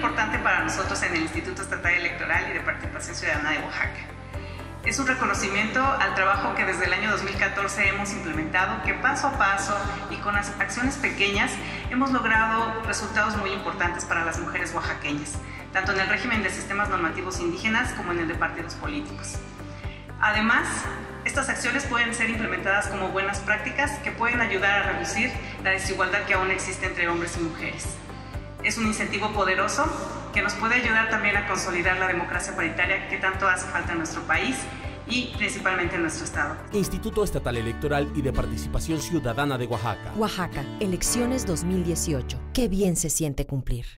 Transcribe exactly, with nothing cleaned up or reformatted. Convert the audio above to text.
importante para nosotros en el Instituto Estatal Electoral y de Participación Ciudadana de Oaxaca. Es un reconocimiento al trabajo que desde el año dos mil catorce hemos implementado, que paso a paso y con las acciones pequeñas hemos logrado resultados muy importantes para las mujeres oaxaqueñas, tanto en el régimen de sistemas normativos indígenas como en el de partidos políticos. Además, estas acciones pueden ser implementadas como buenas prácticas que pueden ayudar a reducir la desigualdad que aún existe entre hombres y mujeres. Es un incentivo poderoso que nos puede ayudar también a consolidar la democracia paritaria que tanto hace falta en nuestro país y principalmente en nuestro estado. Instituto Estatal Electoral y de Participación Ciudadana de Oaxaca. Oaxaca, elecciones dos mil dieciocho. Qué bien se siente cumplir.